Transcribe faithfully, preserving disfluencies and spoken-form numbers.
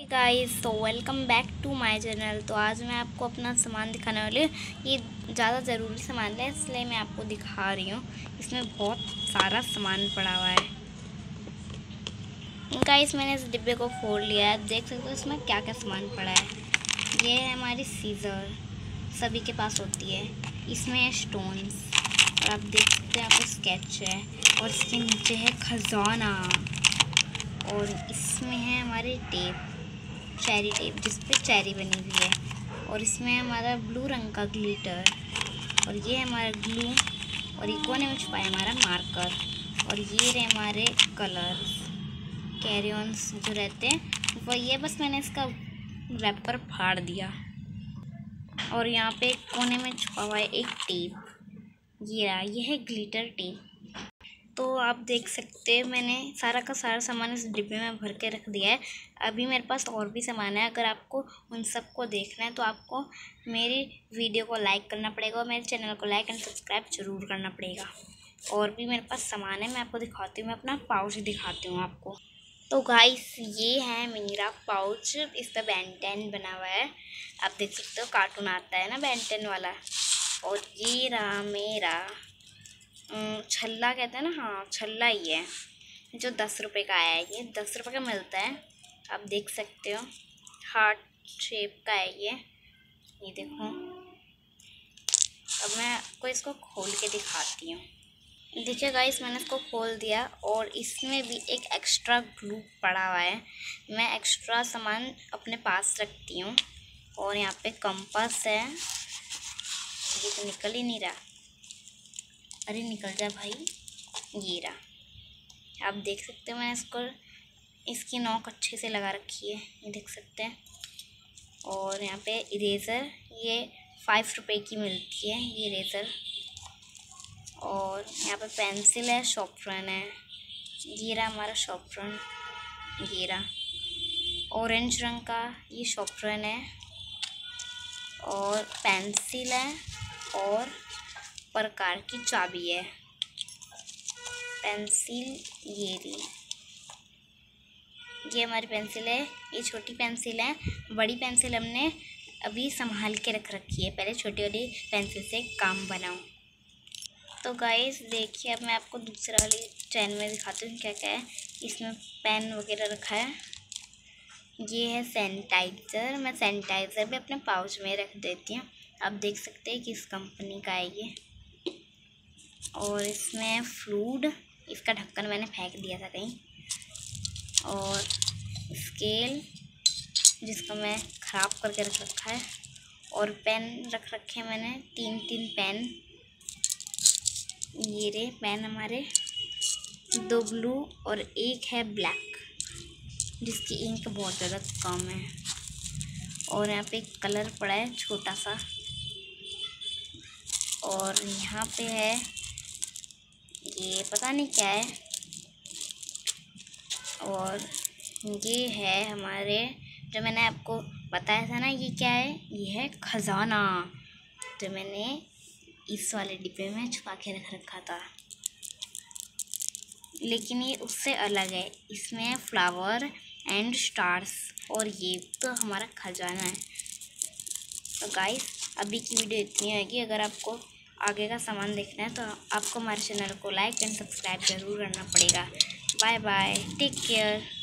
Guys, तो welcome back to my channel. तो आज मैं आपको अपना सामान दिखाने वाली हूँ। ये ज़्यादा ज़रूरी सामान है इसलिए मैं आपको दिखा रही हूँ। इसमें बहुत सारा सामान पड़ा हुआ है। गाइस, मैंने इस डिब्बे को खोल लिया है। देख सकते हो इसमें क्या क्या सामान पड़ा है। ये है हमारी सीज़र, सभी के पास होती है। इसमें है स्टोन्स और आप देख सकते हैं यहाँ पे स्केच है। और इसके नीचे है खजाना और इसमें है हमारे टेप, चेरी टेप जिस पे चेरी बनी हुई है। और इसमें हमारा ब्लू रंग का ग्लिटर और ये है हमारा ग्लू। और ये कोने में छुपा है हमारा मार्कर। और ये रहे हमारे कलर्स, कैरियॉन्स जो रहते हैं वो। ये बस मैंने इसका रैपर फाड़ दिया। और यहाँ पे कोने में छुपा हुआ है एक टेप, ये रहा, ये है ग्लिटर टेप। तो आप देख सकते हैं मैंने सारा का सारा सामान इस डिब्बे में भर के रख दिया है। अभी मेरे पास और भी सामान है। अगर आपको उन सब को देखना है तो आपको मेरी वीडियो को लाइक करना पड़ेगा और मेरे चैनल को लाइक एंड सब्सक्राइब जरूर करना पड़ेगा। और भी मेरे पास सामान है, मैं आपको दिखाती हूँ। मैं अपना पाउच दिखाती हूँ आपको। तो गाइस, ये है मेरा पाउच। इस पर बेन टेन बना हुआ है। आप देख सकते हो, कार्टून आता है ना बेन टेन वाला। और ये रहा मेरा छल्ला, कहते हैं ना, हाँ छल्ला ही है, जो दस रुपये का आया है। ये दस रुपये का मिलता है। आप देख सकते हो, हार्ट शेप का है ये ये देखो। अब मैं आपको इसको खोल के दिखाती हूँ। देखिए गाइस, मैंने इसको खोल दिया और इसमें भी एक एक्स्ट्रा ग्लू पड़ा हुआ है। मैं एक्स्ट्रा सामान अपने पास रखती हूँ। और यहाँ पे कंपास है, ये तो निकल ही नहीं रहा। अरे निकल जा भाई, ये रहा। आप देख सकते हो, मैंने इसको इसकी नोक अच्छे से लगा रखी है, ये देख सकते हैं। और यहाँ पे इरेज़र, ये फाइव रुपए की मिलती है ये इरेज़र। और यहाँ पे पेंसिल है, शॉपरन है, ये रहा हमारा शॉपरन, ये रहा ऑरेंज रंग का ये शॉपरन है। और पेंसिल है और प्रकार की चाबी है। पेंसिल ये रही, ये हमारी पेंसिल है। ये छोटी पेंसिल है, बड़ी पेंसिल हमने अभी संभाल के रख रखी है। पहले छोटी वाली पेंसिल से काम बनाऊं। तो गाइस देखिए, अब मैं आपको दूसरा वाली चैन में दिखाती हूँ क्या क्या है। इसमें पेन वगैरह रखा है। ये है सैनिटाइज़र। मैं सैनिटाइज़र भी अपने पाउच में रख देती हूँ। आप देख सकते हैं किस कंपनी का है ये। और इसमें फ्लूड, इसका ढक्कन मैंने फेंक दिया था कहीं। और स्केल, जिसको मैं ख़राब करके रख रखा है। और पेन रख रखे हैं मैंने, तीन तीन पेन। ये रे पेन हमारे, दो ब्लू और एक है ब्लैक, जिसकी इंक बहुत ज़्यादा कम है। और यहाँ पे एक कलर पड़ा है छोटा सा। और यहाँ पे है, ये पता नहीं क्या है। और ये है हमारे, जो मैंने आपको बताया था ना, ये क्या है, ये है खजाना, जो मैंने इस वाले डिब्बे में छुपा के रख रखा था। लेकिन ये उससे अलग है, इसमें फ्लावर एंड स्टार्स। और ये तो हमारा खजाना है। तो गाइस, अभी की वीडियो इतनी होगी। अगर आपको आगे का सामान देखना है तो आपको हमारे चैनल को लाइक एंड सब्सक्राइब ज़रूर करना पड़ेगा। Bye bye, take care.